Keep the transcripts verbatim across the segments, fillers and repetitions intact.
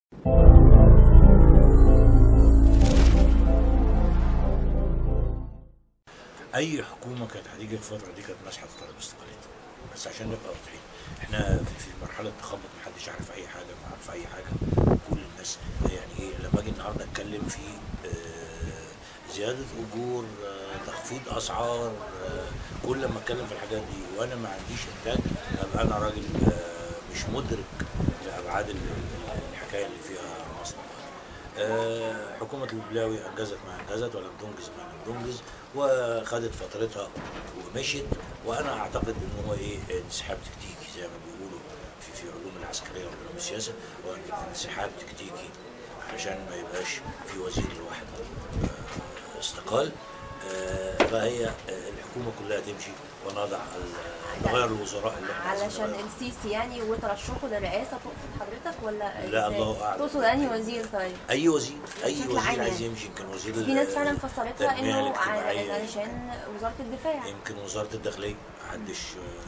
اي حكومه كانت هتيجي الفتره دي كانت ماسحه في طلب استقالتها، بس عشان نبقى واضحين احنا في مرحله تخبط، محدش عارف اي حاجه، ما عارف اي حاجه. كل الناس يعني ايه لما اجي النهارده اتكلم في آه زياده اجور، آه تخفيض اسعار، آه كل لما اتكلم في الحاجات دي وانا ما عنديش انتاج ابقى انا راجل آه مش مدرك لابعاد الحكايه اللي فيها مصر. آه حكومة البلاوي أنجزت ما أنجزت ولم تنجز ما لم تنجز، وخدت فترتها ومشيت. وأنا أعتقد إن هو إيه انسحاب تكتيكي زي ما بيقولوا في في علوم العسكرية وعلوم السياسة، هو انسحاب تكتيكي علشان ما يبقاش في وزير لوحده آه استقال. آه فهي آه الحكومة كلها تمشي ونضع نغير الوزراء اللي احنا علشان السيسي يعني وترشحه للرئاسه تقصد حضرتك ولا لا الله اعلم؟ تقصد انهي وزير؟ طيب اي وزير اي وزير عايز يمشي. يمكن وزير في ناس فعلا فسرتها انه علشان وزاره الدفاع، يمكن وزاره الداخليه محدش.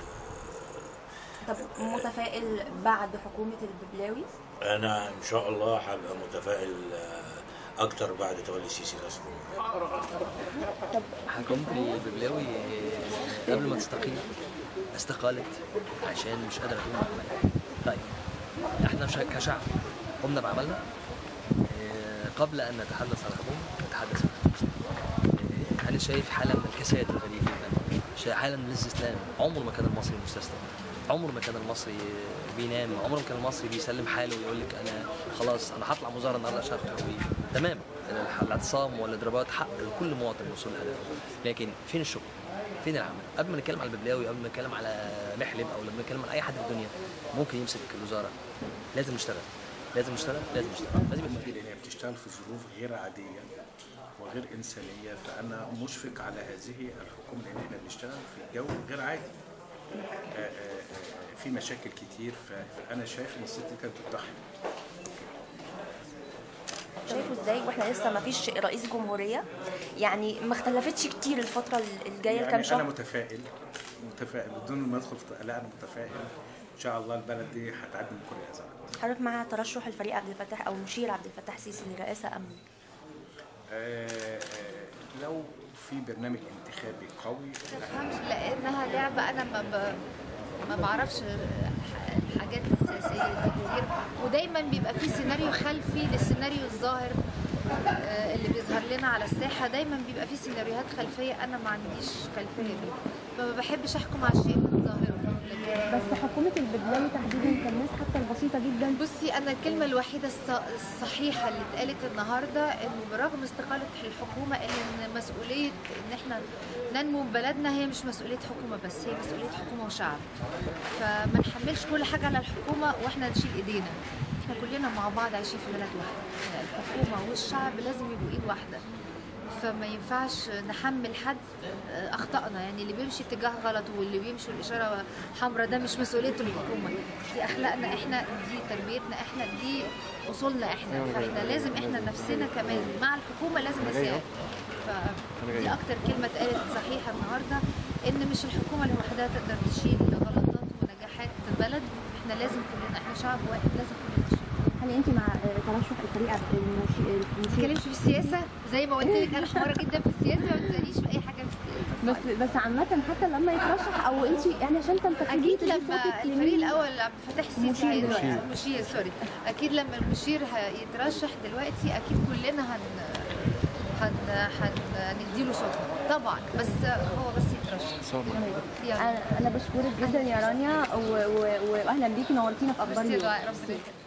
طب متفائل بعد حكومه الببلاوي؟ انا ان شاء الله هبقى متفائل اكتر بعد تولي السيسي رئاسه الجمهوريه. طب حكومه الببلاوي قبل ما تستقيل استقالت عشان مش قادره تقوم بعملها. طيب احنا كشعب قمنا بعملنا قبل ان نتحدث عن الحكومه نتحدث عن انا شايف حاله من الكساد الغريب جدا، حاله من الاستسلام. عمر ما كان المصري مستسلم، عمر ما كان المصري بينام، عمر ما كان المصري بيسلم حاله ويقول لك انا خلاص انا هطلع مظاهره النهارده عشان اخد حقوقي. تمام، الاعتصام والاضرابات حق لكل مواطن الوصول لهدفه، لكن فين الشغل؟ فين العمل؟ قبل ما نتكلم على الببلاوي، قبل ما نتكلم على محلب، او لما نتكلم على اي حد في الدنيا ممكن يمسك الوزاره، لازم نشتغل، لازم نشتغل، لازم نشتغل، لازم يبقى في. لان هي بتشتغل في ظروف غير عاديه وغير انسانيه، فانا مشفق على هذه الحكومه لان احنا بنشتغل في جو غير عادي. آآ آآ في مشاكل كتير، فانا شايف ان الست دي كانت بتضحي. شايفه ازاي واحنا لسه ما فيش رئيس جمهوريه؟ يعني ما اختلفتش كتير الفتره الجايه يعني كام شهر. انا متفائل متفائل بدون ما ادخل في لا انا متفائل ان شاء الله البلد دي هتعدي من كل الازمات. حضرتك مع ترشح الفريق عبد الفتاح او المشير عبد الفتاح السيسي للرئاسه ام؟ آه لو في برنامج انتخابي قوي. ما بفهمش لانها لعبه، انا ما ب... ما بعرفش الحاجات السياسيه دي كتير، ودايما بيبقى في سيناريو خلفي للسيناريو الظاهر اللي بيظهر لنا على الساحه. دايما بيبقى في سيناريوهات خلفيه انا ما عنديش خلفيه بيها، فما بحبش احكم على الشيء من ظاهره. بس حكومه الببلاوي تحديدا كالناس حتى البسيطه جدا. بصي انا الكلمه الوحيده الصحيحه اللي اتقالت النهارده انه برغم استقاله الحكومه ان مسؤوليه ان احنا ننمو بلدنا هي مش مسؤوليه حكومه بس، هي مسؤوليه حكومه وشعب. فما نحملش كل حاجه على الحكومه واحنا نشيل ايدينا. احنا كلنا مع بعض عايشين في بلد واحده، الحكومه والشعب لازم يبقوا ايد واحده، فما ينفعش نحمل حد اخطائنا. يعني اللي بيمشي اتجاه غلط واللي بيمشي الاشاره حمراء ده مش مسؤوليه الحكومه، دي اخلاقنا احنا، دي تربيتنا احنا، دي اصولنا احنا، فاحنا لازم احنا نفسنا كمان مع الحكومه لازم نساعد. فدي اكتر كلمه اتقالت صحيحه النهارده، ان مش الحكومه لوحدها تقدر تشيل غلطات ونجاحات البلد، احنا لازم كلنا، احنا شعب واحد لازم كلنا نشيل. هل انت مع ترشح الفريق المشير؟ ما تتكلمش في السياسه زي ما قلت لك، انا حماره جدا في السياسه، ما تسالنيش في اي حاجه في السياسه. بس بس عامه حتى لما يترشح او انت يعني عشان تنتخبيه اكيد لما الفريق الاول عبد الفتاح السيسي المشير سوري اكيد لما المشير يترشح دلوقتي اكيد كلنا هن هن هنديله صوتنا طبعا، بس هو بس يترشح. انا انا بشكرك جدا يا رانيا، واهلا بيكي، نورتينا في اخبار اليوم.